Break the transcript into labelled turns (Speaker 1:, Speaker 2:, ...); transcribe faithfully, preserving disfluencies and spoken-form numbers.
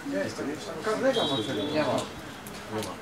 Speaker 1: Jest, to jest tam każdego może. Nie ma. Nie ma.